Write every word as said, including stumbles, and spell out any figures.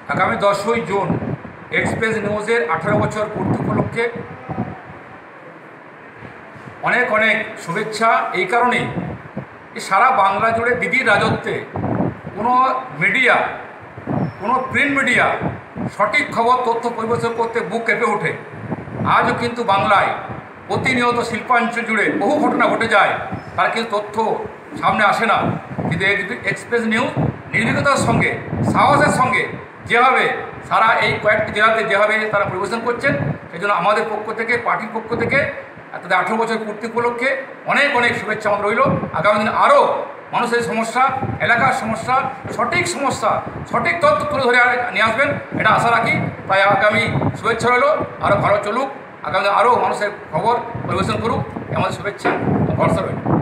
আগামী দশই June express নিউজের আঠারো বছর পূর্তি উপলক্ষে অনেক অনেক শুভেচ্ছা। এই কারণেই সারা বাংলা জুড়ে দিদির রাজত্বে কোনো মিডিয়া, কোনো প্রিন্ট মিডিয়া সঠিক খবর তথ্য পরিবেশন করতে বুক কেঁপে ওঠে। আজও কিন্তু বাংলায় প্রতিনিয়ত শিল্পাঞ্চল জুড়ে বহু ঘটনা ঘটে যায়, তার কিন্তু তথ্য সামনে আসে না। কিন্তু এক্সপ্রেস নিউজ নির্ভীকতার সঙ্গে, সাহসের সঙ্গে যেভাবে সারা এই কয়েকটি জেলাতে যেভাবে তারা পরিবেশন করছেন, সেই জন্য আমাদের পক্ষ থেকে, পার্টির পক্ষ থেকে তাদের আঠেরো বছর পূর্তি উপলক্ষে অনেক অনেক শুভেচ্ছা আমার রইল। আগামী দিন আরও মানুষের সমস্যা, এলাকার সমস্যা, সঠিক সমস্যা, সঠিক তথ্য তুলে ধরে নিয়ে আসবেন, এটা আশা রাখি। তাই আগামী শুভেচ্ছা রইল, আরও ভালো চলুক, আগামী দিন আরও মানুষের খবর পরিবেশন করুক, আমাদের শুভেচ্ছা ভরসা রইল।